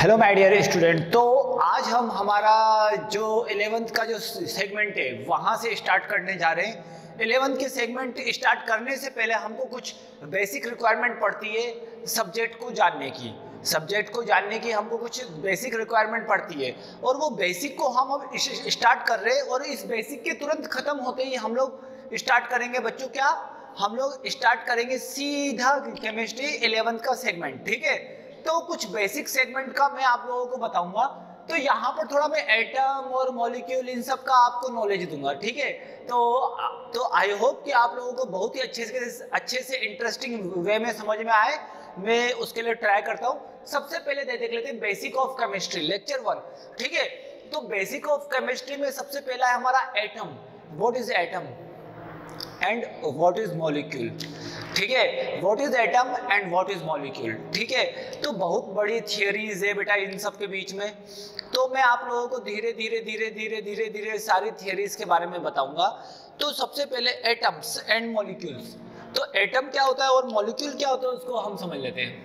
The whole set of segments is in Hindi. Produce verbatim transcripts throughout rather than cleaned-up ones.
Hello my dear student. तो आज हम हमारा जो इलेवेंथ का जो सेगमेंट है वहाँ से स्टार्ट करने जा रहे हैं। इलेवेंथ के सेगमेंट स्टार्ट करने से पहले हमको कुछ बेसिक रिक्वायरमेंट पड़ती है सब्जेक्ट को जानने की। सब्जेक्ट को जानने की हमको कुछ बेसिक रिक्वायरमेंट पड़ती है और वो बेसिक को हम अब स्टार्ट कर रहे हैं। और इस बेसिक के तुरंत खत्म होते ही हम लोग स्टार्ट करेंगे बच्चों, क्या हम लोग स्टार्ट करेंगे सीधा केमिस्ट्री इलेवेंथ का सेगमेंट। ठीक है, तो कुछ बेसिक सेगमेंट का मैं आप लोगों को बताऊंगा। तो यहाँ पर थोड़ा मैं एटम और मॉलिक्यूल इन सब का आपको नॉलेज दूंगा। ठीक है, तो तो आई होप कि आप लोगों को बहुत ही अच्छे से अच्छे से इंटरेस्टिंग वे में समझ में आए। मैं उसके लिए ट्राई करता हूँ। सबसे पहले दे देख लेते हैं basic of chemistry lecture one. ठीक है, तो बेसिक ऑफ केमिस्ट्री में सबसे पहला है हमारा atom. What is atom and what is molecule. ठीक है, what is atom and what is molecule. ठीक है, तो बहुत बड़ी थियरीज है बेटा इन सब के बीच में। तो मैं आप लोगों को धीरे धीरे धीरे धीरे धीरे धीरे सारी थियरीज के बारे में बताऊंगा। तो सबसे पहले एटम्स एंड मॉलिक्यूल्स। तो एटम क्या होता है और मॉलिक्यूल क्या होता है उसको हम समझ लेते हैं।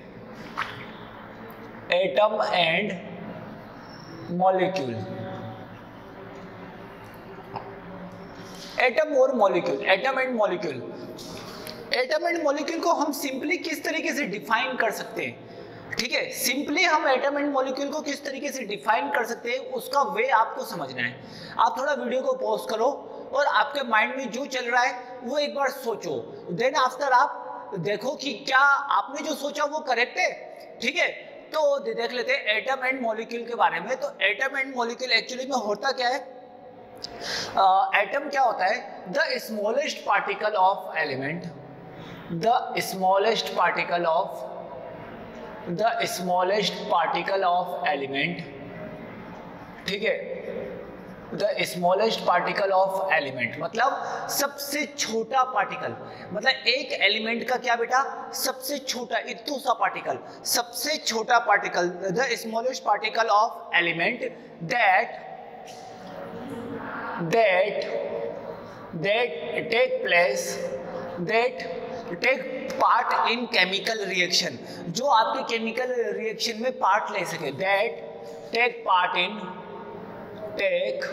एटम एंड मॉलिक्यूल, एटम और molecule, atom and molecule. Atom and molecule को हम सिंपली किस तरीके से डिफाइन कर सकते हैं। ठीक है, सिंपली हम एटम एंड मॉलिक्यूल को किस तरीके से डिफाइन कर सकते हैं उसका वे आपको समझना है। आप थोड़ा वीडियो को पॉज करो और आपके माइंड में जो चल रहा है वो एक बार सोचो। देन आफ्टर आप देखो कि क्या आपने जो सोचा वो करेक्ट है। ठीक है, तो देख लेते हैं एटम एंड मॉलिक्यूल के बारे में। तो एटम एंड मॉलिक्यूल एक्चुअली में होता क्या है। एटम uh, क्या होता है, the smallest particle of element, the smallest particle of the smallest particle of element. ठीक है, the smallest particle of element मतलब सबसे छोटा पार्टिकल। मतलब एक एलिमेंट का क्या बेटा, सबसे छोटा इतू सा पार्टिकल, सबसे छोटा particle. The smallest particle of element that that that take place that take part in chemical reaction, जो आपके केमिकल रिएक्शन में पार्ट ले सके। that take part in take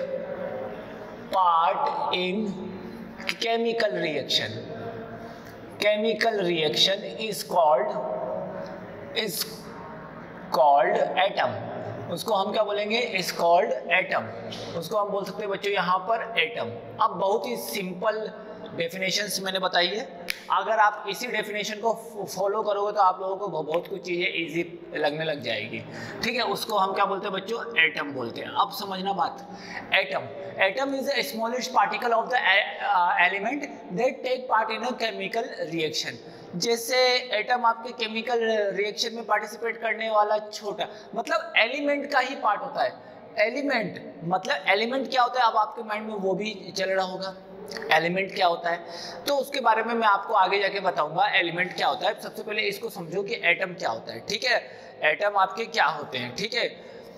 part in chemical reaction chemical reaction is called is called atom। उसको हम क्या बोलेंगे, इज कॉल्ड एटम। उसको हम बोल सकते हैं बच्चों यहाँ पर एटम। अब बहुत ही सिंपल डेफिनेशंस मैंने बताई है। अगर आप इसी डेफिनेशन को फॉलो करोगे तो आप लोगों को बहुत कुछ चीज़ें इजी लगने लग जाएगी। ठीक है, उसको हम क्या बोलते हैं बच्चों, एटम बोलते हैं। अब समझना बात, atom atom is the smallest particle of the element that take part in a chemical reaction. जैसे एटम आपके केमिकल रिएक्शन में पार्टिसिपेट करने वाला छोटा, मतलब एलिमेंट का ही पार्ट होता है। एलिमेंट मतलब एलिमेंट क्या होता है, अब आपके माइंड में वो भी चल रहा होगा एलिमेंट क्या होता है। तो उसके बारे में मैं आपको आगे जाके बताऊंगा एलिमेंट क्या होता है। सबसे पहले इसको समझो कि एटम क्या होता है। ठीक है, एटम आपके क्या होते हैं। ठीक है,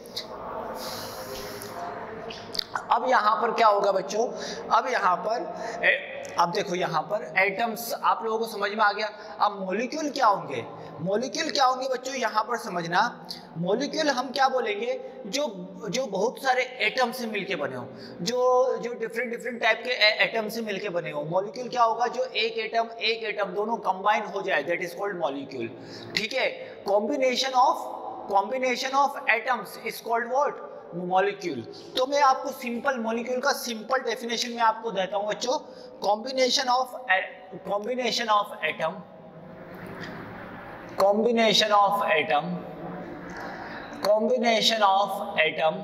अब यहाँ पर क्या होगा बच्चों, अब यहाँ पर अब देखो यहाँ पर एटम्स आप लोगों को समझ में आ गया। अब मॉलिक्यूल क्या होंगे, मॉलिक्यूल क्या होंगे बच्चों यहाँ पर समझना। मॉलिक्यूल हम क्या बोलेंगे, जो जो बहुत सारे एटम से मिलके बने हो, जो जो डिफरेंट डिफरेंट टाइप के एटम से मिलके बने हो। मॉलिक्यूल क्या होगा, जो एक एटम एक एटम दोनों कंबाइन हो जाए, दैट इज कॉल्ड मॉलिक्यूल। ठीक है, combination of combination of atoms is called what, molecule. तो मैं आपको सिंपल मॉलिक्यूल का सिंपल डेफिनेशन में आपको देता हूं बच्चों। Combination of combination of atom combination of atom combination of atom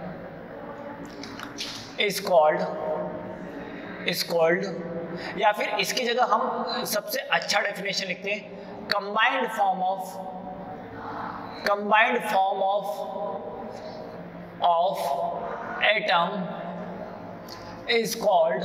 is called is called या फिर इसकी जगह हम सबसे अच्छा डेफिनेशन लिखते हैं, combined form of combined form of of atom is called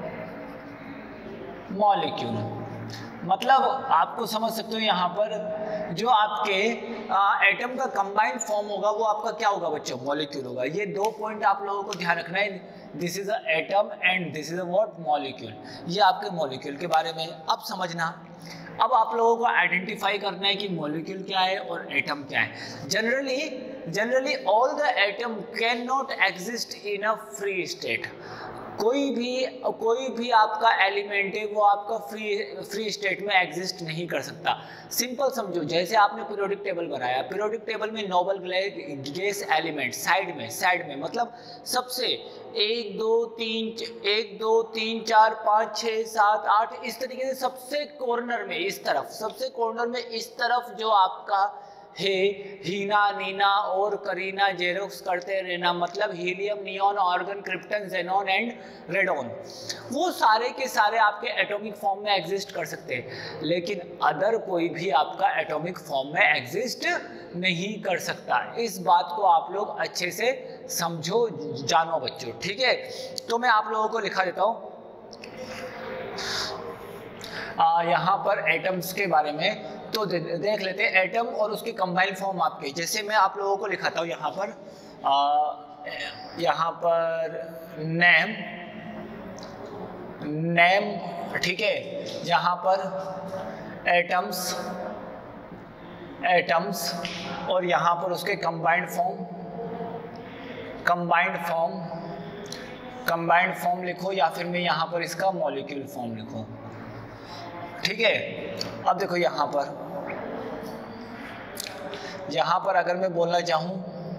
molecule। मतलब आपको समझ सकते हो यहाँ पर जो आपके एटम का कंबाइंड फॉर्म होगा वो आपका क्या होगा बच्चों, मॉलिक्यूल होगा। ये दो पॉइंट आप लोगों को ध्यान रखना है। This is a atom and this is a what, molecule. ये आपके मॉलिक्यूल के बारे में। अब समझना, अब आप लोगों को आइडेंटिफाई करना है कि मॉलिक्यूल क्या है और एटम क्या है। Generally generally all the atom can not exist in a free state. कोई भी कोई भी आपका एलिमेंट है वो आपका फ्री फ्री स्टेट में एग्जिस्ट नहीं कर सकता। सिंपल समझो, जैसे आपने पीरियोडिक टेबल बनाया, पीरियोडिक टेबल में नोबल गैस एलिमेंट साइड में साइड में मतलब सबसे एक दो तीन एक दो तीन चार पाँच छः सात आठ इस तरीके से सबसे कॉर्नर में इस तरफ सबसे कॉर्नर में इस तरफ जो आपका है हीना नीना और करीना जेरोक्स करते रहना, मतलब helium neon argon krypton xenon and radon, वो सारे के सारे आपके एटॉमिक फॉर्म में एग्जिस्ट कर सकते हैं, लेकिन अदर कोई भी आपका एटॉमिक फॉर्म में एग्जिस्ट नहीं कर सकता। इस बात को आप लोग अच्छे से समझो, जानो बच्चों, ठीक है। तो मैं आप लोगों को लिखा देता हूँ यहाँ पर एटम्स के बारे में। तो दे, देख लेते हैं एटम और उसके कंबाइंड फॉर्म आपके। जैसे मैं आप लोगों को लिखाता हूँ यहाँ पर आ, यहाँ पर नेम नेम ठीक है, यहाँ पर एटम्स एटम्स और यहाँ पर उसके combined form combined form combined form लिखो, या फिर मैं यहाँ पर इसका मॉलिक्यूल फॉर्म लिखूँ, ठीक है। अब देखो यहाँ पर यहाँ पर अगर मैं बोलना चाहूँ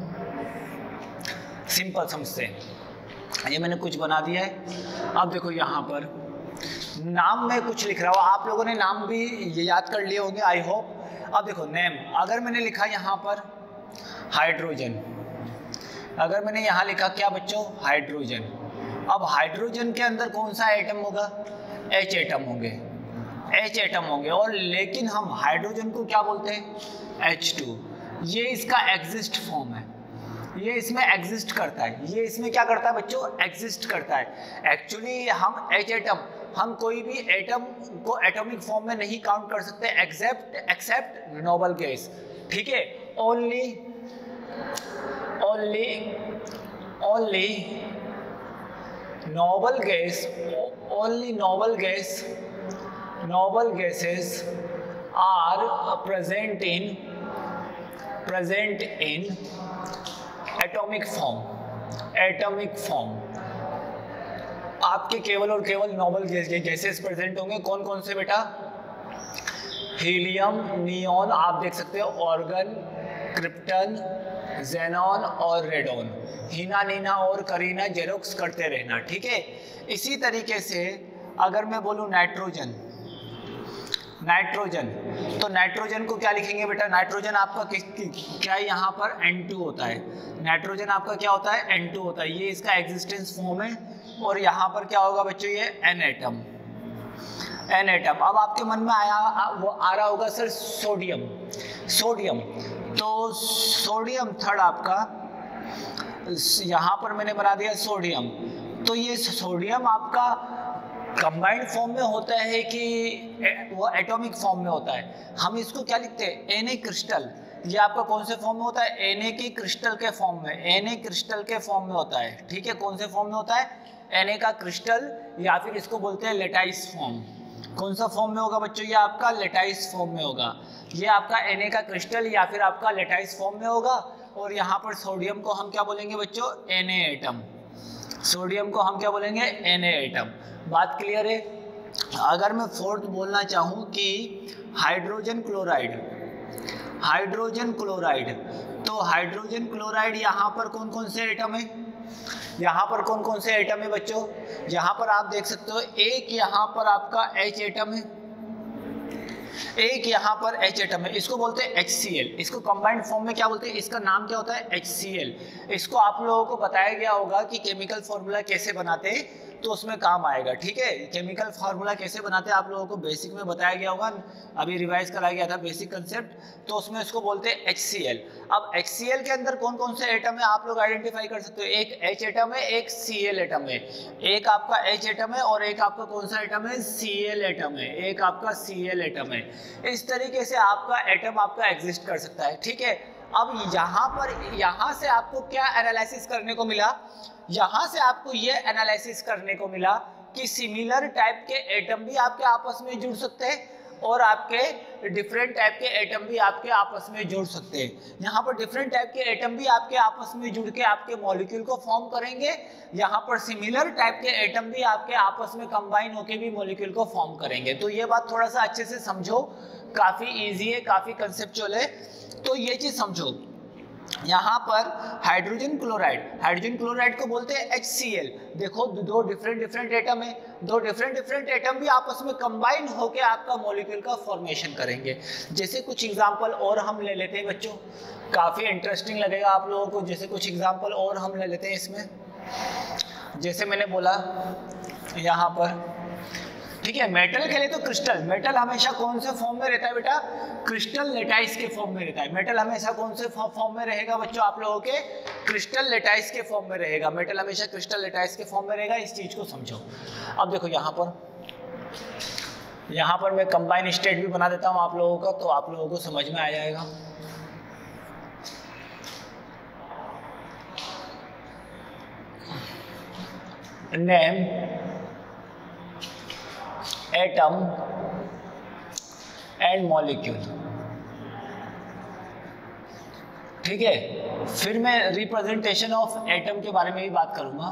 सिंपल समझते, ये मैंने कुछ बना दिया है। अब देखो यहाँ पर नाम में कुछ लिख रहा हूँ, आप लोगों ने नाम भी ये याद कर लिए होंगे आई होप। अब देखो नेम, अगर मैंने लिखा यहाँ पर हाइड्रोजन, अगर मैंने यहाँ लिखा क्या बच्चों हाइड्रोजन, अब हाइड्रोजन के अंदर कौन सा एटम होगा, एच एटम होंगे, एच एटम होंगे। और लेकिन हम हाइड्रोजन को क्या बोलते हैं एच टू, ये इसका एग्जिस्ट फॉर्म है, ये इसमें एग्जिस्ट करता है, ये इसमें क्या करता है बच्चों एग्जिस्ट करता है। एक्चुअली हम एच एटम हम कोई भी एटम को एटॉमिक फॉर्म में नहीं काउंट कर सकते एक्सेप्ट एक्सेप्ट नोबल गैस, ठीक है। Only only only noble gas only noble gas noble gases are present in present in atomic form atomic form आपके केवल और केवल नोबल गैसेस प्रेजेंट होंगे। कौन कौन से बेटा, हीलियम नियॉन, आप देख सकते हो ऑर्गन क्रिप्टन जेनॉन और रेडॉन, हीना नीना और करीना जेरोक्स करते रहना, ठीक है। इसी तरीके से अगर मैं बोलूं नाइट्रोजन नाइट्रोजन तो नाइट्रोजन को क्या लिखेंगे बेटा, नाइट्रोजन आपका क्या यहाँ पर एन टू होता है, नाइट्रोजन आपका क्या होता है एन टू होता है, ये इसका एग्जिस्टेंस फॉर्म है। और यहाँ पर क्या होगा बच्चों ये एन एटम एन एटम। अब आपके मन में आया वो आ रहा होगा सर सोडियम सोडियम तो सोडियम थर्ड आपका यहाँ पर मैंने बना दिया सोडियम। तो ये सोडियम आपका कंबाइंड फॉर्म में होता है कि वो एटॉमिक फॉर्म में होता है। हम इसको क्या लिखते हैं Na क्रिस्टल, ये आपका कौन से फॉर्म में होता है Na के क्रिस्टल के फॉर्म में Na क्रिस्टल के फॉर्म में होता है, ठीक है। कौन से फॉर्म में होता है Na का क्रिस्टल, या फिर इसको बोलते हैं लेटाइस फॉर्म। कौन सा फॉर्म में होगा बच्चों, ये आपका लेटाइस फॉर्म में होगा, ये आपका Na का क्रिस्टल या फिर आपका लेटाइस फॉर्म में होगा। और यहाँ पर सोडियम को हम क्या बोलेंगे बच्चों Na एटम, सोडियम को हम क्या बोलेंगे Na एटम। बात क्लियर है। अगर मैं फोर्थ बोलना चाहूँ कि हाइड्रोजन क्लोराइड हाइड्रोजन क्लोराइड तो हाइड्रोजन क्लोराइड यहाँ पर कौन कौन से एटम है, यहाँ पर कौन कौन से एटम है बच्चों, यहाँ पर आप देख सकते हो एक यहाँ पर आपका H एटम है, एक यहाँ पर H एटम है, इसको बोलते हैं एच सी एल। इसको कंबाइंड फॉर्म में क्या बोलते हैं, इसका नाम क्या होता है एच सी एल। इसको आप लोगों को बताया गया होगा कि केमिकल फॉर्मूला कैसे बनाते हैं, तो उसमें काम आएगा, ठीक है। केमिकल फार्मूला कैसे बनाते हैं आप लोगों को बेसिक में बताया गया होगा, अभी रिवाइज कराया गया था बेसिक कंसेप्ट, तो उसमें इसको बोलते हैं एच सी एल। अब एच सी एल के अंदर कौन कौन से एटम है आप लोग आइडेंटिफाई कर सकते हो, एक H एटम है, एक सी एल एटम है, एक आपका H एटम है और एक आपका कौन सा एटम है सी एल एटम है, एक आपका सी एल एटम है। इस तरीके से आपका एटम आपका एग्जिस्ट कर सकता है, ठीक है। अब यहाँ पर यहाँ से आपको क्या एनालिसिस करने को मिला, यहाँ से आपको ये एनालिसिस करने को मिला कि सिमिलर टाइप के एटम भी आपके आपस में जुड़ सकते हैं और आपके डिफरेंट टाइप के एटम भी आपके आपस में जुड़ सकते हैं। यहाँ पर डिफरेंट टाइप के एटम भी आपके आपस में जुड़ के आपके मॉलिक्यूल को फॉर्म करेंगे, यहाँ पर सिमिलर टाइप के एटम भी आपके आपस में कंबाइन होके भी मॉलिक्यूल को फॉर्म करेंगे। तो ये बात थोड़ा सा अच्छे से समझो, काफी इजी है, काफी कंसेप्चुअल है। तो ये चीज समझो, यहाँ पर हाइड्रोजन क्लोराइड, हाइड्रोजन क्लोराइड को बोलते हैं एच सी एल। देखो दो डिफरेंट डिफरेंट एटम है, दो डिफरेंट डिफरेंट एटम भी आपस में कंबाइन होके आपका मॉलिक्यूल का फॉर्मेशन करेंगे। जैसे कुछ एग्जांपल और हम ले लेते हैं बच्चों, काफी इंटरेस्टिंग लगेगा आप लोगों को। जैसे कुछ एग्जांपल और हम ले लेते हैं इसमें, जैसे मैंने बोला यहाँ पर, ठीक है, मेटल के लिए तो क्रिस्टल, मेटल हमेशा कौन से फॉर्म में रहता है बेटा, क्रिस्टल लेटाइस के फॉर्म में रहता है। मेटल हमेशा कौन से फॉर्म में रहेगा बच्चों आप लोगों के, क्रिस्टल लेटाइस के फॉर्म में रहेगा। मेटल हमेशा क्रिस्टल लेटाइस के फॉर्म में रहेगा, इस चीज को समझो। अब देखो यहाँ पर, यहाँ पर मैं कंबाइन स्टेट भी बना देता हूँ आप लोगों का, तो आप लोगों को समझ में आ जाएगा। नेम एटम एंड मॉलिक्यूल, ठीक है। फिर मैं रिप्रेजेंटेशन ऑफ एटम के बारे में भी बात करूंगा,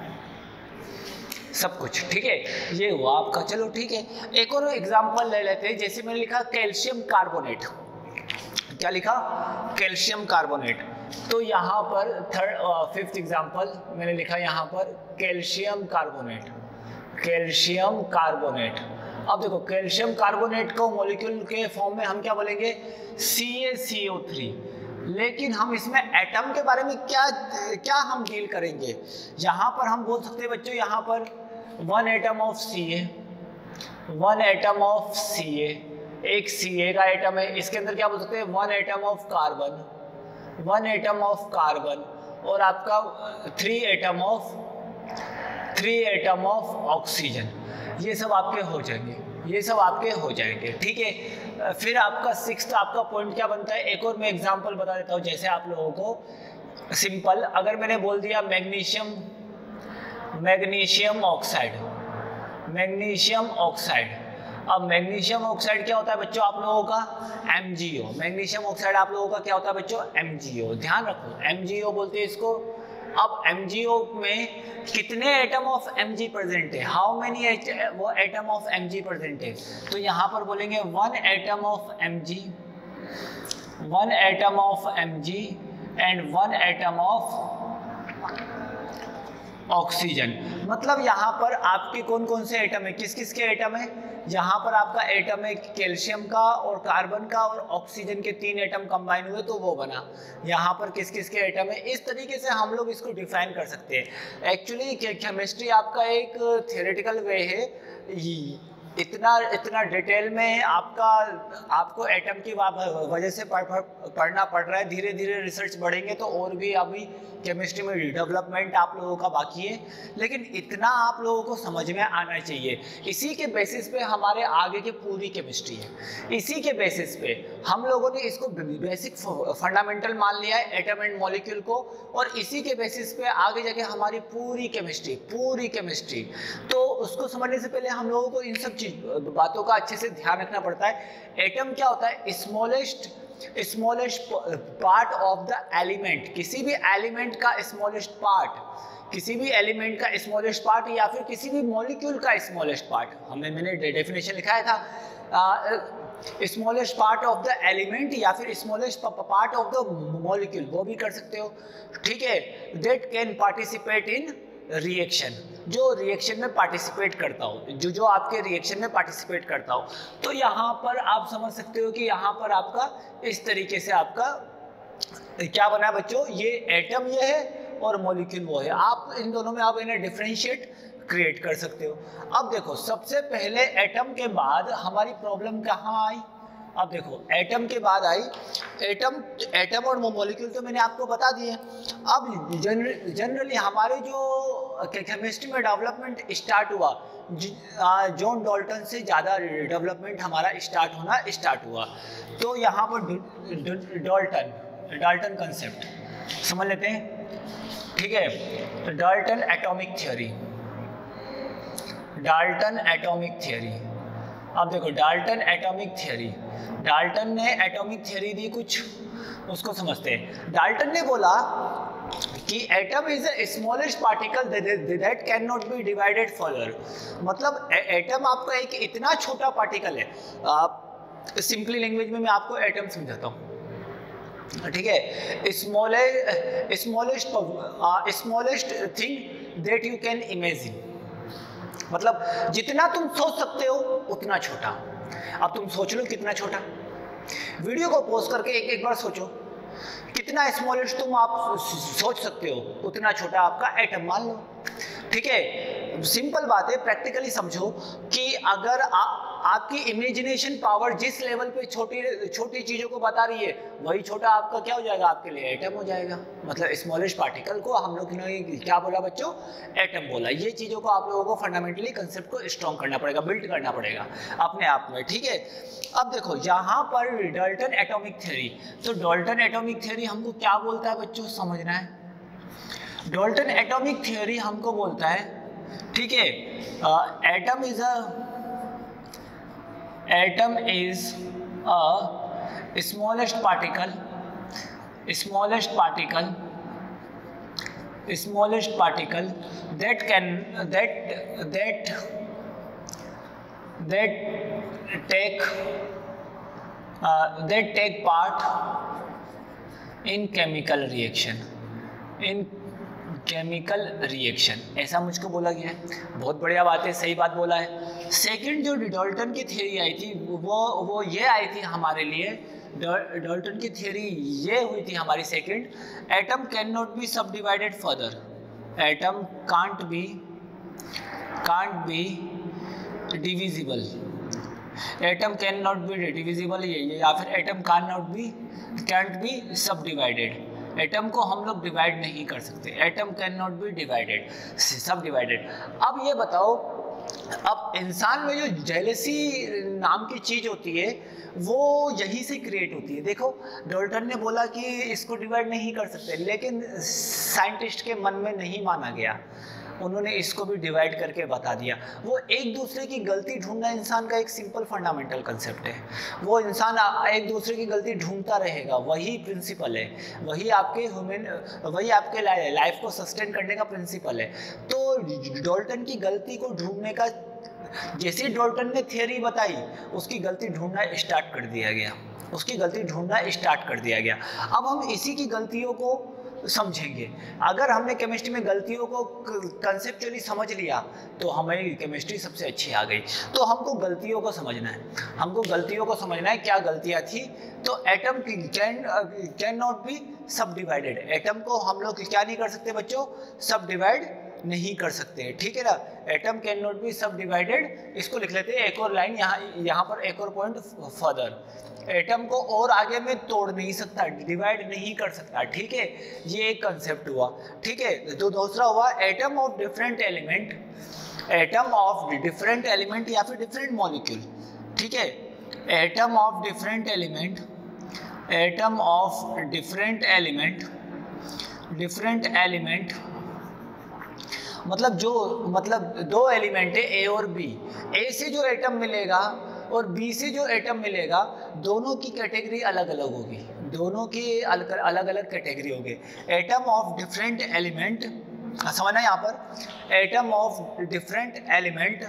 सब कुछ, ठीक है। ये हुआ आपका, चलो ठीक है। एक और एग्जांपल ले लेते हैं, जैसे मैंने लिखा कैल्शियम कार्बोनेट। क्या लिखा, कैल्शियम कार्बोनेट। तो यहाँ पर थर्ड फिफ्थ एग्जांपल मैंने लिखा यहाँ पर कैल्शियम कार्बोनेट, कैल्शियम कार्बोनेट। अब देखो कैल्शियम कार्बोनेट को मॉलिक्यूल के फॉर्म में हम क्या बोलेंगे, सी ए सी ओ थ्री। लेकिन हम इसमें एटम के बारे में क्या क्या हम डील करेंगे, यहाँ पर हम बोल सकते हैं बच्चों, यहाँ पर one atom of C A, one atom of C A, एक सी ए का एटम है, इसके अंदर क्या बोल सकते हैं, one atom of carbon, one atom of carbon, और आपका three atom of three atom of oxygen. ये सब आपके हो जाएंगे, ये सब आपके हो जाएंगे, ठीक है। फिर आपका सिक्स्थ आपका पॉइंट क्या बनता है, एक और मैं एग्जांपल बता देता हूँ। जैसे आप लोगों को सिंपल, अगर मैंने बोल दिया magnesium, magnesium oxide, magnesium oxide. अब मैग्नीशियम ऑक्साइड क्या होता है बच्चों आप लोगों का, M G O. Magnesium oxide आप लोगों का क्या होता है बच्चों, एम जी ओ। ध्यान रखो, एम जी ओ बोलते हैं इसको। अब एम जी ओ में कितने एटम ऑफ Mg प्रेजेंट है, हाउ मेनी वो एटम ऑफ Mg प्रेजेंट है, तो यहाँ पर बोलेंगे one atom of Mg, one atom of Mg and one atom of oxygen. मतलब यहाँ पर आपके कौन कौन से एटम है, किस किस के एटम है, यहाँ पर आपका एटम है कैल्शियम का और कार्बन का और ऑक्सीजन के तीन एटम कंबाइन हुए तो वो बना। यहाँ पर किस किस के एटम है, इस तरीके से हम लोग इसको डिफाइन कर सकते हैं। एक्चुअली केमिस्ट्री आपका एक थियोरेटिकल वे है, इतना इतना डिटेल में आपका आपको एटम की वजह से पढ़, पढ़ना पड़ रहा है। धीरे धीरे रिसर्च बढ़ेंगे तो और भी अभी केमिस्ट्री में डेवलपमेंट आप लोगों का बाकी है, लेकिन इतना आप लोगों को समझ में आना चाहिए। इसी के बेसिस पे हमारे आगे की पूरी केमिस्ट्री है, इसी के बेसिस पे हम लोगों ने इसको बेसिक फंडामेंटल मान लिया है एटम एंड मॉलिक्यूल को, और इसी के बेसिस पे आगे जाके हमारी पूरी केमिस्ट्री पूरी केमिस्ट्री तो उसको समझने से पहले हम लोगों को इन सब बातों का अच्छे से ध्यान रखना पड़ता है। एटम क्या होता है, smallest smallest part of the element. किसी भी एलिमेंट का स्मॉलेस्ट पार्ट, किसी भी एलिमेंट का स्मॉलेस्ट पार्ट या फिर किसी भी मॉलिक्यूल का स्मॉलेस्ट पार्ट, हमने मैंने डेफिनेशन लिखा था, smallest part of the element या फिर smallest part of the molecule, वो भी कर सकते हो, ठीक है। That can participate in reaction, जो रिएक्शन में पार्टिसिपेट करता हो, जो जो आपके रिएक्शन में पार्टिसिपेट करता हो। तो यहाँ पर आप समझ सकते हो कि यहाँ पर आपका इस तरीके से आपका क्या बना है बच्चों, ये एटम ये है और मॉलिक्यूल वो है। आप इन दोनों में आप इन्हें डिफरेंशिएट क्रिएट कर सकते हो। अब देखो सबसे पहले एटम के बाद हमारी प्रॉब्लम कहाँ आई, अब देखो एटम के बाद आई, एटम एटम और मॉलिक्यूल तो मैंने आपको बता दिए। अब जनरली हमारे जो केमिस्ट्री में डेवलपमेंट स्टार्ट हुआ, जॉन डाल्टन से ज़्यादा डेवलपमेंट हमारा स्टार्ट होना स्टार्ट हुआ। तो यहाँ पर डाल्टन डाल्टन कंसेप्ट समझ लेते हैं, ठीक है। Dalton atomic theory, Dalton atomic theory. अब देखो डाल्टन एटॉमिक थियरी, डाल्टन ने एटॉमिक थियरी दी कुछ, उसको समझते हैं। डाल्टन ने बोला कि atom is a smallest particle that can not be divided further. मतलब एटम आपका एक इतना छोटा पार्टिकल है, आप सिंपली लैंग्वेज में मैं आपको एटम समझाता हूँ, ठीक है। Smallest smallest smallest thing that you can imagine, मतलब जितना तुम सोच सकते हो उतना छोटा। अब तुम सोच लो कितना छोटा, वीडियो को पॉज करके एक एक बार सोचो कितना स्मॉलेस्ट तुम आप सोच सकते हो, उतना छोटा आपका एटम मान लो, ठीक है। सिंपल बात है, प्रैक्टिकली समझो कि अगर आ, आपकी इमेजिनेशन पावर जिस लेवल पे छोटी छोटी चीजों को बता रही है, वही छोटा आपका क्या हो जाएगा, आपके लिए एटम हो जाएगा। मतलब स्मॉलेस्ट पार्टिकल को हम लोग ने क्या बोला बच्चों, एटम बोला। ये चीजों को आप लोगों को फंडामेंटली कंसेप्ट को स्ट्रॉन्ग करना पड़ेगा, बिल्ड करना पड़ेगा अपने आप में, ठीक है। अब देखो यहाँ पर डाल्टन एटॉमिक थ्योरी, तो डाल्टन एटॉमिक थ्योरी हमको क्या बोलता है बच्चों, समझना है। डाल्टन एटॉमिक थ्योरी हमको बोलता है, ठीक है, atom is a atom is a smallest particle smallest particle smallest particle that can that that that take that take part in chemical reaction in chemical reaction, ऐसा मुझको बोला गया है। बहुत बढ़िया बात है, सही बात बोला है। सेकंड जो डाल्टन की थ्योरी आई थी वो वो ये आई थी हमारे लिए, डाल्टन की थ्योरी ये हुई थी हमारी second, atom can not be subdivided further, atom can't be can't be divisible, atom can not be divisible ये या फिर atom can not be can't be subdivided, atom को हम लोग डिवाइड नहीं कर सकते, atom can not be divided subdivided. अब ये बताओ, अब इंसान में जो जेलसी नाम की चीज होती है वो यही से क्रिएट होती है। देखो डाल्टन ने बोला कि इसको डिवाइड नहीं कर सकते, लेकिन साइंटिस्ट के मन में नहीं माना गया, उन्होंने इसको भी डिवाइड करके बता दिया। वो एक दूसरे की गलती ढूंढना इंसान का एक सिंपल फंडामेंटल कंसेप्ट है, वो इंसान एक दूसरे की गलती ढूंढता रहेगा, वही प्रिंसिपल है, वही आपके ह्यूमन वही आपके लाइफ को सस्टेन करने का प्रिंसिपल है। तो डाल्टन की गलती को ढूंढने का, जैसे डाल्टन ने थियरी बताई उसकी गलती ढूंढना स्टार्ट कर दिया गया, उसकी गलती ढूंढना स्टार्ट कर दिया गया। अब हम इसी की गलतियों को समझेंगे। अगर हमने केमिस्ट्री में गलतियों को कंसेप्चुअली समझ लिया तो हमें केमिस्ट्री सबसे अच्छी आ गई। तो हमको गलतियों को समझना है, हमको गलतियों को समझना है क्या गलतियां थी। तो atom can can not be subdivided, atom को हम लोग क्या नहीं कर सकते बच्चों, सब डिवाइड नहीं कर सकते, ठीक है ना। Atom can not be subdivided, इसको लिख लेते हैं एक और लाइन यहाँ यहाँ पर, एक और पॉइंट फर्दर, एटम को और आगे में तोड़ नहीं सकता, डिवाइड नहीं कर सकता, ठीक है। ये एक कंसेप्ट हुआ, ठीक है। तो दूसरा हुआ atom of different element, atom of different element या फिर डिफरेंट मॉलिक्यूल, ठीक है। Atom of different element, atom of different element different element मतलब जो मतलब दो एलिमेंट है ए और बी, ए से जो एटम मिलेगा और बी से जो एटम मिलेगा, दोनों की कैटेगरी अलग अलग होगी, दोनों की अलग अलग कैटेगरी होगी। एटम ऑफ डिफरेंट एलिमेंट, समझना यहाँ पर, atom of different element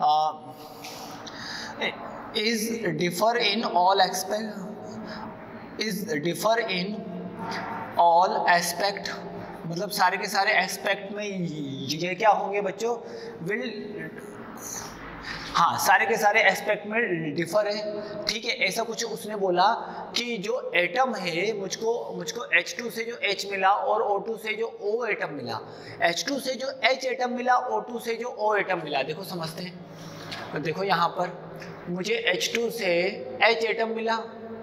is differ in all aspect is differ in all aspect मतलब सारे के सारे एस्पेक्ट में ये क्या होंगे बच्चों, विल, हाँ सारे के सारे एस्पेक्ट में डिफर है, ठीक है। ऐसा कुछ उसने बोला कि जो एटम है, मुझको मुझको एच टू से जो H मिला और O टू से जो O एटम मिला, एच टू से जो H एटम मिला, O टू से जो O एटम मिला, देखो समझते हैं। तो देखो यहाँ पर मुझे एच टू से H एटम मिला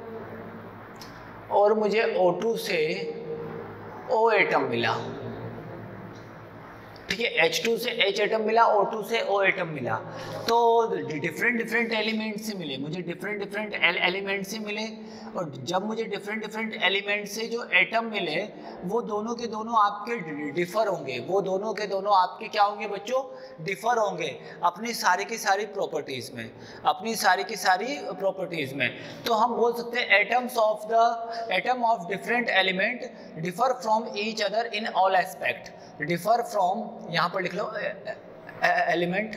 और मुझे O टू से O एटम मिला, ठीक है, एच टू से H एटम मिला, O टू से O एटम मिला, तो डिफरेंट डिफरेंट एलिमेंट से मिले, मुझे डिफरेंट डिफरेंट एलिमेंट से मिले, और जब मुझे डिफरेंट डिफरेंट एलिमेंट से जो एटम मिले वो दोनों के दोनों आपके डिफर होंगे, वो दोनों के दोनों आपके क्या होंगे बच्चों, डिफर होंगे अपनी सारी की सारी प्रॉपर्टीज में, अपनी सारी की सारी प्रॉपर्टीज में। तो हम बोल सकते हैं atoms of the atom of different element differ from each other in all aspect, differ from, यहां पर लिख लो element,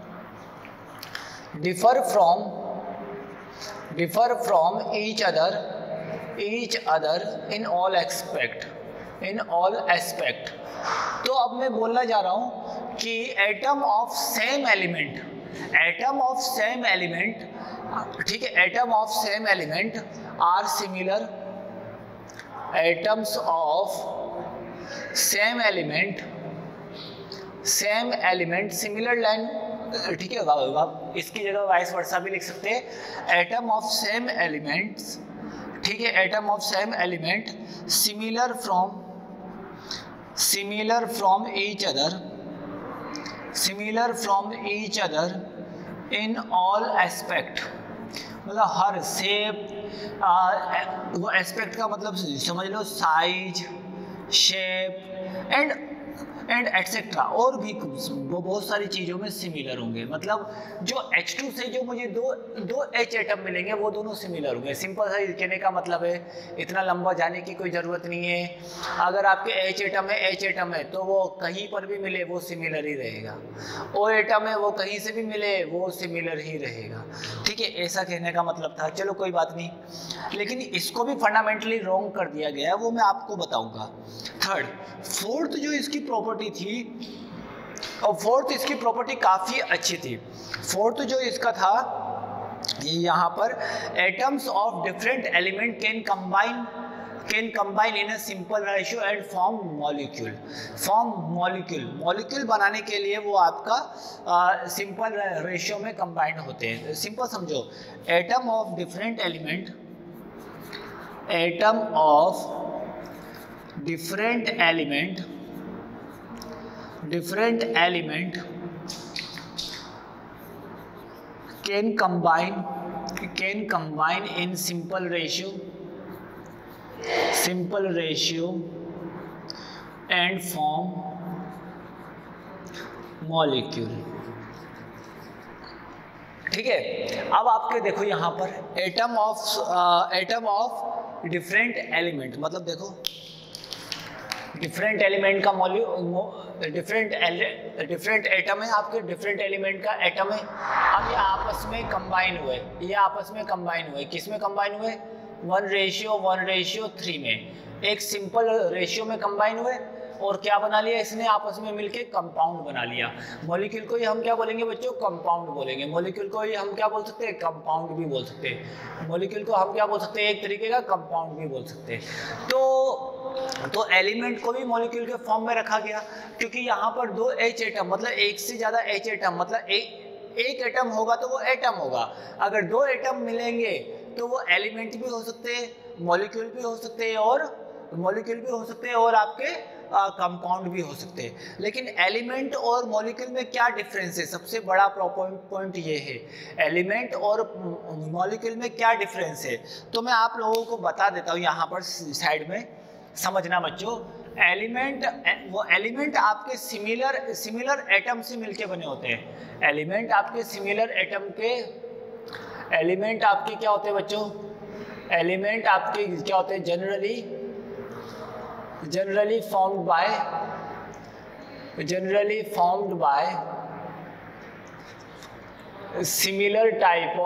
differ from differ from each other each other in all aspect in all aspect. तो अब मैं बोलना जा रहा हूं कि atom of same element atom of same element ठीक है, atom of same element are similar, atoms of same element same element similar line, ठीक है, इसकी जगह वाइस वर्सा भी लिख सकते हैं, एटम ऑफ सेम एलिमेंट्स, ठीक है, atom of same element similar from similar from each other similar from each other in all aspect, मतलब हर शेप, वो एस्पेक्ट का मतलब समझ लो size, shape and and etcetera, और भी वो बहुत सारी चीज़ों में सिमिलर होंगे। मतलब जो एच टू से जो मुझे दो दो H एटम मिलेंगे वो दोनों सिमिलर होंगे। सिंपल सा कहने का मतलब है, इतना लंबा जाने की कोई ज़रूरत नहीं है। अगर आपके H एटम है H एटम है तो वो कहीं पर भी मिले वो सिमिलर ही रहेगा, O एटम है वो कहीं से भी मिले वो सिमिलर ही रहेगा, ठीक है, ऐसा कहने का मतलब था। चलो कोई बात नहीं, लेकिन इसको भी फंडामेंटली रॉन्ग कर दिया गया है, वो मैं आपको बताऊँगा। थर्ड फोर्थ जो इसकी प्रॉपर्टी थी, और फोर्थ इसकी प्रॉपर्टी काफ़ी अच्छी थी। फोर्थ जो इसका था यहाँ पर, atoms of different element can combine can combine in a simple ratio and form molecule form molecule molecule बनाने के लिए वो आपका सिंपल रेशियो में कंबाइन होते हैं। सिंपल समझो, atom of different element atom of different element different element can combine can combine in simple ratio simple ratio and form molecule, ठीक है। अब आपके देखो यहाँ पर atom of atom of different element, मतलब देखो डिफरेंट एलिमेंट का मॉलिक्यूल डिफरेंट डिफरेंट एटम है, आपके डिफरेंट एलिमेंट का एटम है। अब ये आपस में कंबाइन हुए ये आपस में कंबाइन हुए किस में कंबाइन हुए, one ratio one ratio three में, एक सिंपल रेशियो में कंबाइन हुए, और क्या बना लिया इसने आपस में मिलके कंपाउंड बना लिया। मॉलिक्यूल को ही हम क्या बोलेंगे बच्चों, कंपाउंड बोलेंगे। मॉलिक्यूल को ही हम क्या बोल सकते हैं, कंपाउंड भी बोल सकते हैं। मॉलिक्यूल को हम क्या बोल सकते हैं, एक तरीके का कंपाउंड भी बोल सकते हैं। तो तो एलिमेंट को भी मॉलिक्यूल के फॉर्म में रखा गया, क्योंकि यहाँ पर दो H एटम, मतलब एक से ज्यादा H एटम, मतलब एक एक एटम होगा तो वो एटम होगा। अगर दो एटम मिलेंगे तो वो एलिमेंट भी हो सकते हैं, मॉलिक्यूल भी हो सकते हैं, और मॉलिक्यूल भी हो सकते हैं और आपके कंपाउंड भी हो सकते हैं। लेकिन एलिमेंट और मॉलिक्यूल में क्या डिफरेंस है, सबसे बड़ा पॉइंट ये है, एलिमेंट और मॉलिक्यूल में क्या डिफरेंस है। तो मैं आप लोगों को बता देता हूँ, यहाँ पर साइड में समझना बच्चों। एलिमेंट, वो एलिमेंट आपके सिमिलर सिमिलर एटम से मिलके बने होते हैं। एलिमेंट आपके सिमिलर एटम के एलिमेंट आपके क्या होते हैं बच्चों, एलिमेंट आपके क्या होते हैं, generally generally formed by generally formed by similar type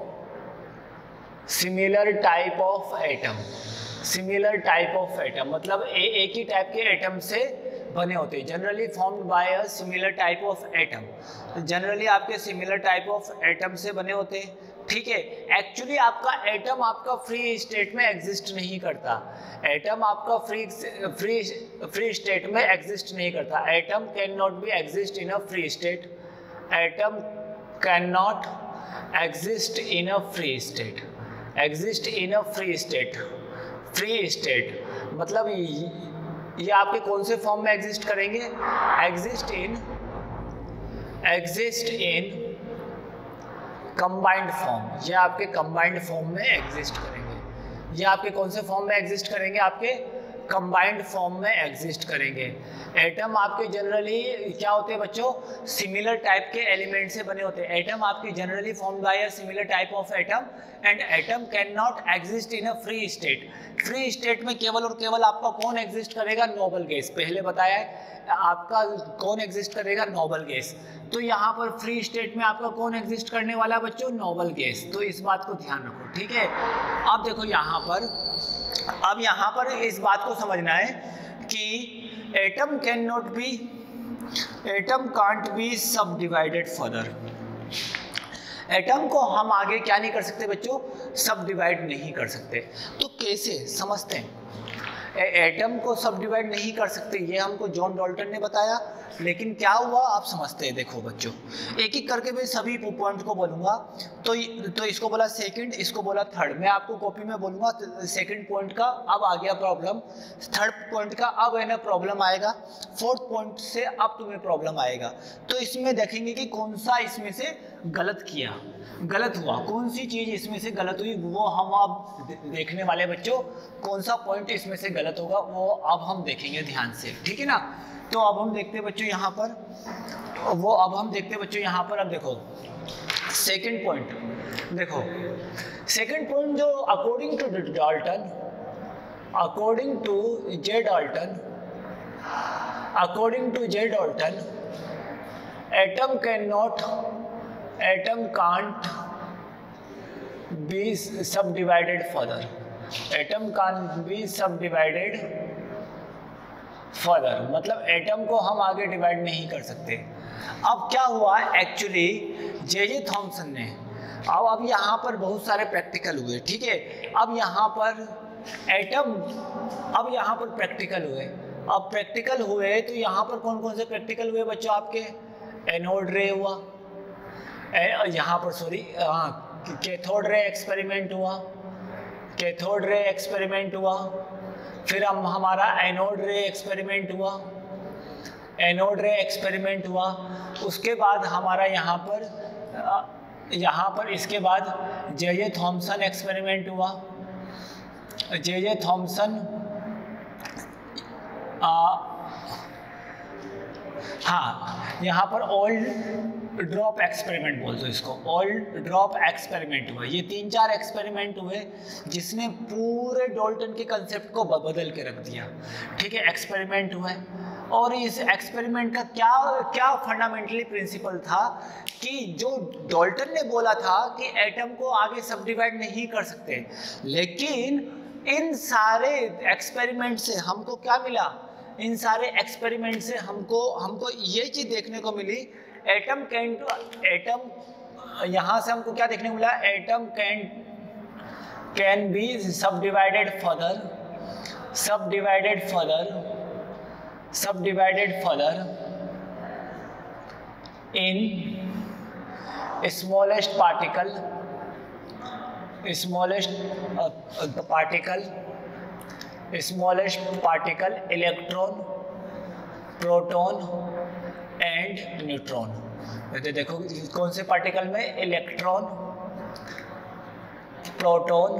of similar type of atom similar type of atom, मतलब ए, एक ही टाइप के एटम से बने होते हैं। Generally formed by a similar type of atom, generally आपके सिमिलर टाइप ऑफ एटम से बने होते हैं, ठीक है। एक्चुअली आपका एटम आपका फ्री स्टेट में एग्जिस्ट नहीं करता, एटम आपका फ्री फ्री फ्री स्टेट में एग्जिस्ट नहीं करता। Atom can not be exist in a free state, atom can not exist in a free state, exist in a free state free state मतलब ये आपके कौन से फॉर्म में एग्जिस्ट करेंगे? Exist in exist in combined form, ये आपके कंबाइंड फॉर्म में एग्जिस्ट करेंगे। ये आपके कौन से फॉर्म में एग्जिस्ट करेंगे? आपके कंबाइंड फॉर्म में एग्जिस्ट करेंगे। एटम आपके जनरली क्या होते हैं बच्चों? सिमिलर टाइप के एलिमेंट से बने होते हैं। एटम आपके generally form by a similar type of atom and atom can not exist in a free state. Free state में केवल और केवल आपका कौन एग्जिस्ट करेगा? Noble gas. पहले बताया है आपका कौन एग्जिस्ट करेगा? Noble gas. तो यहाँ पर फ्री स्टेट में आपका कौन एग्जिस्ट करने वाला बच्चों? Noble gas. तो इस बात को ध्यान रखो, ठीक है। अब देखो यहाँ पर, अब यहाँ पर इस बात को समझना है कि atom can not be atom can't be subdivided further. एटम को हम आगे क्या नहीं कर सकते बच्चों? सब डिवाइड नहीं कर सकते। तो कैसे समझते हैं? एटम को सब डिवाइड नहीं कर सकते, ये हमको जॉन डाल्टन ने बताया। लेकिन क्या हुआ आप समझते हैं। देखो बच्चों, एक एक करके मैं सभी पॉइंट को बोलूंगा। तो तो इसको बोला सेकंड, इसको बोला थर्ड। मैं आपको कॉपी में बोलूंगा सेकंड पॉइंट का अब आ गया प्रॉब्लम, थर्ड पॉइंट का अब है ना प्रॉब्लम आएगा, फोर्थ पॉइंट से अब तुम्हें प्रॉब्लम आएगा। तो इसमें देखेंगे कि कौन सा इसमें से गलत किया, गलत हुआ, कौन सी चीज इसमें से गलत हुई, वो हम अब देखने वाले बच्चों। कौन सा पॉइंट इसमें से गलत होगा वो अब हम देखेंगे ध्यान से, ठीक है ना। तो अब हम देखते हैं बच्चों यहाँ पर, वो अब हम देखते हैं बच्चों यहाँ पर। अब देखो सेकंड पॉइंट, देखो सेकंड पॉइंट जो according to Dalton, according to J Dalton, according to J Dalton, atom can not atom can't be subdivided further. Atom can't be subdivided further, मतलब एटम को हम आगे डिवाइड नहीं कर सकते। अब क्या हुआ एक्चुअली, जे जे थॉमसन ने, अब अब यहाँ पर बहुत सारे प्रैक्टिकल हुए, ठीक है। अब यहाँ पर एटम, अब यहाँ पर प्रैक्टिकल हुए। अब प्रैक्टिकल हुए तो यहाँ पर कौन कौन से प्रैक्टिकल हुए बच्चों? आपके एनोड रे हुआ, यहाँ पर सॉरी कैथोड रे एक्सपेरिमेंट हुआ, कैथोड रे एक्सपेरिमेंट हुआ, फिर हम हमारा एनोड रे एक्सपेरिमेंट हुआ, एनोड रे एक्सपेरिमेंट हुआ। उसके बाद हमारा यहाँ पर यहाँ पर इसके बाद जे जे थॉमसन एक्सपेरिमेंट हुआ, जे जे थॉमसन हाँ यहाँ पर ओल्ड ड्रॉप एक्सपेरिमेंट बोलते हो इसको, ओल्ड ड्रॉप एक्सपेरिमेंट हुआ। ये तीन चार एक्सपेरिमेंट हुए जिसने पूरे डाल्टन के कंसेप्ट को बदल के रख दिया, ठीक है। एक्सपेरिमेंट हुए और इस एक्सपेरिमेंट का क्या क्या फंडामेंटली प्रिंसिपल था कि जो डाल्टन ने बोला था कि एटम को आगे सब डिवाइड नहीं कर सकते, लेकिन इन सारे एक्सपेरिमेंट से हमको क्या मिला? इन सारे एक्सपेरिमेंट से हमको हमको ये चीज देखने को मिली, एटम कैन एटम यहाँ से हमको क्या देखने को मिला? Atom can can be subdivided further, subdivided further, subdivided further in smallest particle, smallest particle smallest particle electron, proton and neutron. तो देखो कौन से पार्टिकल में? Electron, proton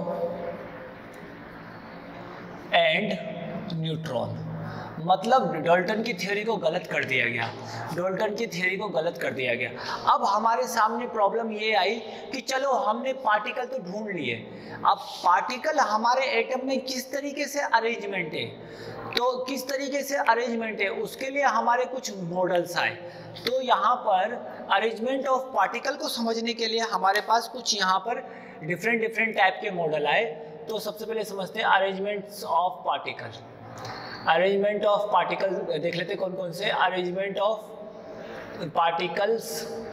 and neutron. मतलब डाल्टन की थ्योरी को गलत कर दिया गया, डाल्टन की थ्योरी को गलत कर दिया गया। अब हमारे सामने प्रॉब्लम ये आई कि चलो हमने पार्टिकल तो ढूंढ लिए, अब पार्टिकल हमारे एटम में किस तरीके से अरेंजमेंट है, तो किस तरीके से अरेंजमेंट है उसके लिए हमारे कुछ मॉडल्स आए। तो यहाँ पर अरेंजमेंट ऑफ पार्टिकल को समझने के लिए हमारे पास कुछ यहाँ पर डिफरेंट डिफरेंट टाइप के मॉडल आए। तो सबसे पहले समझते हैं arrangements of particle. Arrangement of particle देख लेते कौन कौन से। Arrangement of particles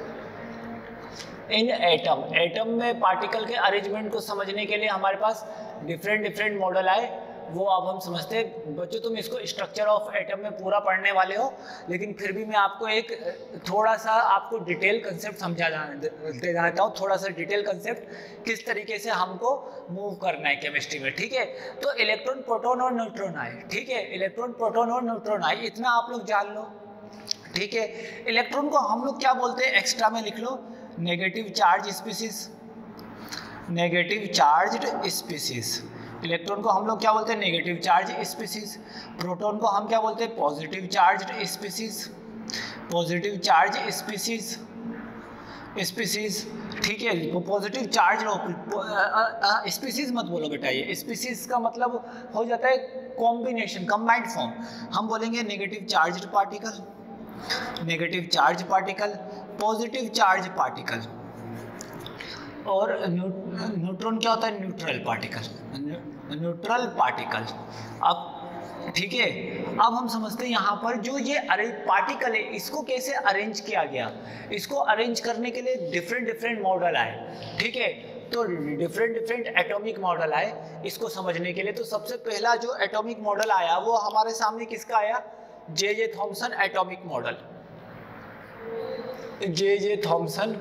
in atom, atom में पार्टिकल के अरेंजमेंट को समझने के लिए हमारे पास डिफरेंट डिफरेंट मॉडल आए। वो अब हम समझते हैं। बच्चों तुम इसको स्ट्रक्चर ऑफ एटम में पूरा पढ़ने वाले हो, लेकिन फिर भी मैं आपको एक थोड़ा सा आपको डिटेल कंसेप्ट समझा दे देता हूँ, थोड़ा सा डिटेल कंसेप्ट किस तरीके से हमको मूव करना है केमिस्ट्री में, ठीक है। तो इलेक्ट्रॉन, प्रोटॉन और न्यूट्रॉन आए, ठीक है, इलेक्ट्रॉन, प्रोटॉन और न्यूट्रॉन आए, इतना आप लोग जान लो, ठीक है। इलेक्ट्रॉन को हम लोग क्या बोलते हैं, एक्स्ट्रा में लिख लो, negative charge species, negative charged species. Electron को हम लोग क्या बोलते हैं, नेगेटिव चार्ज स्पीसीज। प्रोटॉन को हम क्या बोलते हैं, positive charged species, positive charge species, species, ठीक है। पॉजिटिव चार्ज लो, स्पीसीज मत बोलो बेटा, ये स्पीसीज का मतलब हो जाता है कॉम्बिनेशन, कंबाइंड फॉर्म। हम बोलेंगे negative charged particle, negative charge particle, positive charge particle, और न्यूट्रॉन क्या होता है, न्यूट्रल पार्टिकल, न्यूट्रल पार्टिकल। अब ठीक है, अब हम समझते हैं यहाँ पर जो ये अरेंज पार्टिकल है इसको कैसे अरेंज किया गया। इसको अरेंज करने के लिए डिफरेंट डिफरेंट मॉडल आए, ठीक है। तो डिफरेंट डिफरेंट एटॉमिक मॉडल आए इसको समझने के लिए। तो सबसे पहला जो एटॉमिक मॉडल आया वो हमारे सामने किसका आया, J J Thomson atomic model, J J Thomson,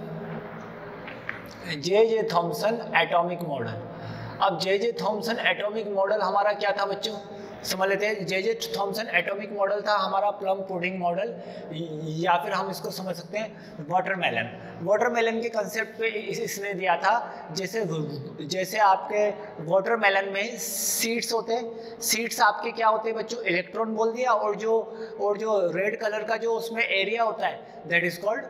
J J Thomson atomic model. अब J J Thomson atomic model हमारा क्या था बच्चों, समझ लेते हैं। J J Thomson atomic model था हमारा प्लम पुडिंग मॉडल, या फिर हम इसको समझ सकते हैं वाटरमेलन। वाटरमेलन के कंसेप्ट पे इसने दिया था, जैसे जैसे आपके वाटरमेलन में सीड्स होते हैं, सीड्स आपके क्या होते हैं बच्चों, इलेक्ट्रॉन बोल दिया, और जो और जो रेड कलर का जो उसमें एरिया होता है that is called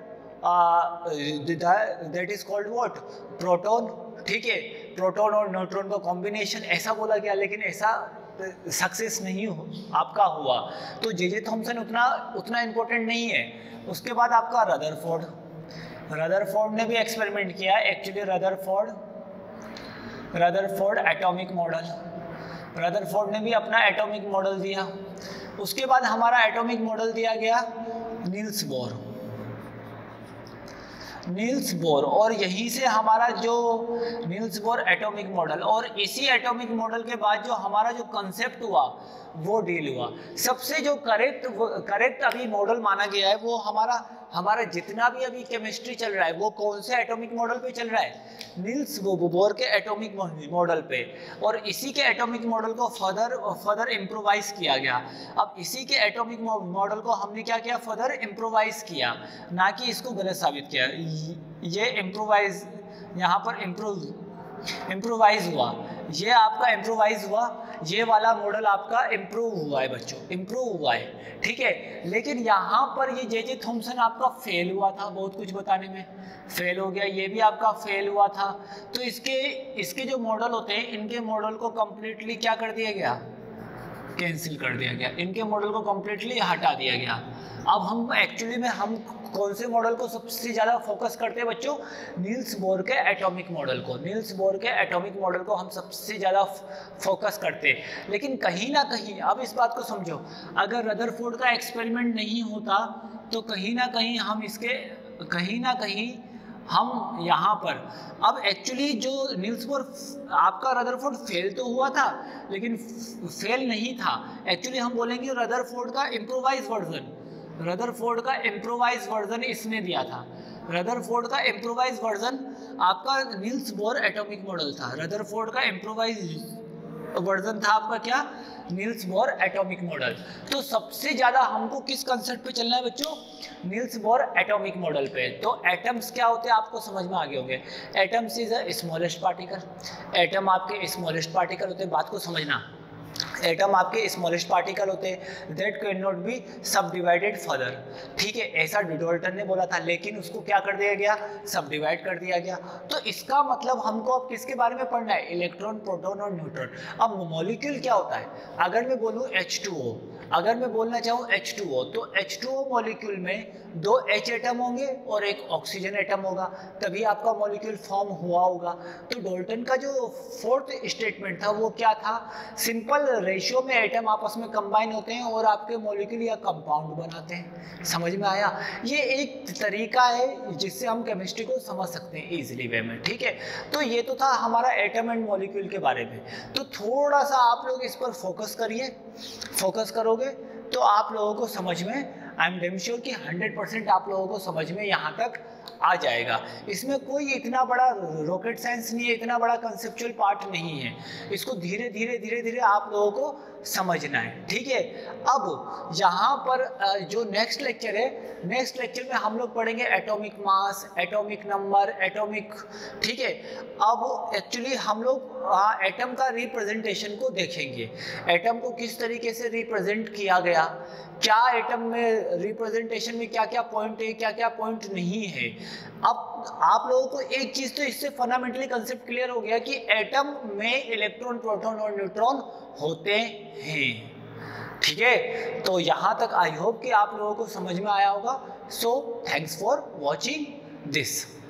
that is called what, proton, ठीक है। प्रोटॉन और न्यूट्रॉन का कॉम्बिनेशन ऐसा बोला गया, लेकिन ऐसा सक्सेस नहीं हो, आपका हुआ। तो जे जे थॉमसन उतना उतना इम्पोर्टेंट नहीं है। उसके बाद आपका रदरफोर्ड, रदरफोर्ड ने भी एक्सपेरिमेंट किया actually. Rutherford, Rutherford atomic model, Rutherford ने भी अपना एटॉमिक मॉडल दिया। उसके बाद हमारा एटॉमिक मॉडल दिया गया नील्स बोर, नील्स बोर, और यहीं से हमारा जो नील्स बोर एटॉमिक मॉडल, और इसी एटॉमिक मॉडल के बाद जो हमारा जो कंसेप्ट हुआ वो डील हुआ। सबसे जो करेक्ट करेक्ट अभी मॉडल माना गया है वो हमारा हमारा जितना भी अभी केमिस्ट्री चल रहा है वो कौन से एटॉमिक मॉडल पे चल रहा है, नील्स बोर के एटॉमिक मॉडल पे। और इसी के एटॉमिक मॉडल को फर्दर फर्दर इम्प्रोवाइज किया गया। अब इसी के एटॉमिक मॉडल को हमने क्या किया, फर्दर इम्प्रोवाइज किया, ना कि इसको गलत साबित किया। ये इम्प्रोवाइज यहाँ पर इम्प्रूव इम्प्रोवाइज हुआ, ये आपका इम्प्रोवाइज हुआ, ये वाला मॉडल आपका इम्प्रूव हुआ है बच्चों, इम्प्रूव हुआ है, ठीक है। लेकिन यहाँ पर ये जे जे थॉमसन आपका फेल हुआ था, बहुत कुछ बताने में फेल हो गया, ये भी आपका फेल हुआ था। तो इसके इसके जो मॉडल होते हैं इनके मॉडल को कम्प्लीटली क्या कर दिया गया, कैंसिल कर दिया गया, इनके मॉडल को कम्प्लीटली हटा दिया गया। अब हम एक्चुअली में हम कौन से मॉडल को सबसे ज़्यादा फोकस करते हैं बच्चों, नील्स बोर के एटॉमिक मॉडल को, नील्स बोर के एटॉमिक मॉडल को हम सबसे ज़्यादा फोकस करते हैं। लेकिन कहीं ना कहीं अब इस बात को समझो, अगर रदरफोर्ड का एक्सपेरिमेंट नहीं होता तो कहीं ना कहीं हम इसके कहीं ना कहीं हम यहाँ पर अब एक्चुअली जो नील्स बोर आपका रदरफोर्ड फेल तो हुआ था लेकिन फेल नहीं था, एक्चुअली हम बोलेंगे रदरफोर्ड का इम्प्रोवाइज वर्जन, रदरफोर्ड का इम्प्रोवाइज वर्जन इसने दिया था। रदरफोर्ड का इम्प्रोवाइज वर्जन आपका नील्स बोर एटॉमिक मॉडल था। रदरफोर्ड का इम्प्रोवाइज वर्जन था आपका क्या, नील्स बोर एटॉमिक मॉडल। तो सबसे ज़्यादा हमको किस कंसेप्ट पे चलना है बच्चों, नील्स बोर एटॉमिक मॉडल पे। तो एटम्स क्या होते हैं आपको समझ में आ गए होंगे, atoms is a smallest particle, atom आपके स्मॉलेस्ट पार्टिकल होते हैं, बात को समझना। एटम आपके स्मॉलेस्ट पार्टिकल होते हैं that can not be subdivided further, ठीक है, ऐसा डाल्टन ने बोला था, लेकिन उसको क्या कर दिया गया, सब डिवाइड कर दिया गया। तो इसका मतलब हमको अब किसके बारे में पढ़ना है, इलेक्ट्रॉन, प्रोटॉन और न्यूट्रॉन। अब मॉलिक्यूल क्या होता है, अगर मैं बोलूँ एच टू ओ, अगर मैं बोलना चाहूँ एच टू ओ, तो एच टू ओ मॉलिक्यूल में दो H एटम होंगे और एक ऑक्सीजन एटम होगा, तभी आपका मॉलिक्यूल फॉर्म हुआ होगा। तो डाल्टन का जो फोर्थ स्टेटमेंट था वो क्या था, सिंपल रेशियो में एटम आपस में कंबाइन होते हैं और आपके मॉलिक्यूल या कंपाउंड बनाते हैं। समझ में आया? ये एक तरीका है जिससे हम केमिस्ट्री को समझ सकते हैं इजीली वे में, ठीक है। तो ये तो था हमारा एटम एंड मॉलिक्यूल के बारे में। तो थोड़ा सा आप लोग इस पर फोकस करिए, फोकस करोगे तो आप लोगों को समझ में, आई एम डेम श्योर कि हंड्रेड परसेंट आप लोगों को समझ में यहाँ तक आ जाएगा। इसमें कोई इतना बड़ा रॉकेट साइंस नहीं है, इतना बड़ा कंसेप्चुअल पार्ट नहीं है। इसको धीरे धीरे धीरे धीरे आप लोगों को समझना है, ठीक है। अब यहाँ पर जो नेक्स्ट लेक्चर है, नेक्स्ट लेक्चर में हम लोग पढ़ेंगे atomic mass, atomic number, atomic, ठीक है। अब एक्चुअली हम लोग एटम का रिप्रेजेंटेशन को देखेंगे, एटम को किस तरीके से रिप्रेजेंट किया गया, क्या एटम में रिप्रेजेंटेशन में क्या क्या पॉइंट है, क्या क्या पॉइंट नहीं है। अब आप लोगों को एक चीज तो इससे फंडामेंटली कंसेप्ट क्लियर हो गया कि एटम में इलेक्ट्रॉन, प्रोटॉन और न्यूट्रॉन होते हैं, ठीक है। तो यहां तक आई होप कि आप लोगों को समझ में आया होगा। So thanks for watching this.